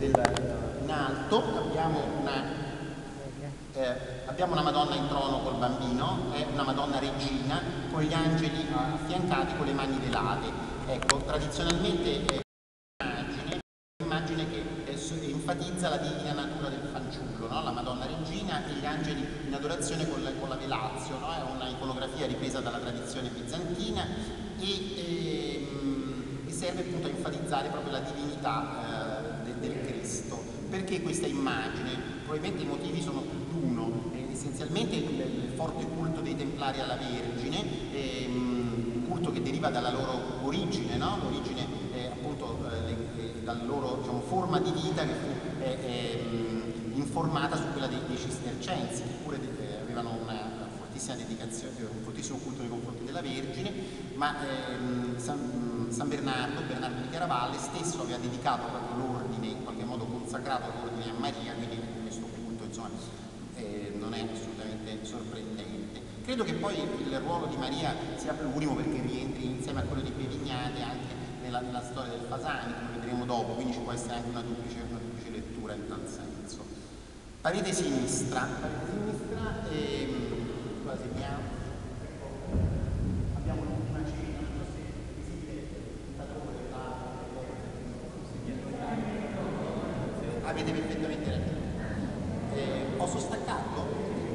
in alto abbiamo una Madonna in trono col bambino, una Madonna regina con gli angeli affiancati con le mani velate. Ecco, tradizionalmente è un'immagine che enfatizza la divina natura del fanciullo, no? La Madonna regina e gli angeli in adorazione con la velazio, no? È una iconografia ripresa dalla tradizione bizantina e serve appunto a enfatizzare proprio la divinità del Cristo. Perché questa immagine? Probabilmente i motivi sono più di uno. Essenzialmente il forte culto dei Templari alla Vergine, un culto che deriva dalla loro origine, no? L'origine appunto dalla loro, diciamo, forma di vita che fu informata su quella dei Cistercensi, che pure avevano una fortissima dedicazione, un fortissimo culto nei confronti della Vergine, ma San Bernardo di Chiaravalle stesso aveva dedicato proprio l'ordine, in qualche modo consacrato l'ordine a Maria, quindi questo culto insomma non è assolutamente sorprendente. Credo che poi il ruolo di Maria sia plurimo perché rientri insieme a quello di Bevignate anche nella storia del Fasani, come vedremo dopo, quindi ci può essere anche una duplice lettura in tal senso. Parete sinistra, la segniamo. Abbiamo l'ultima cena, non so se è visibile il padrone avete perfettamente ragione. Posso staccarlo?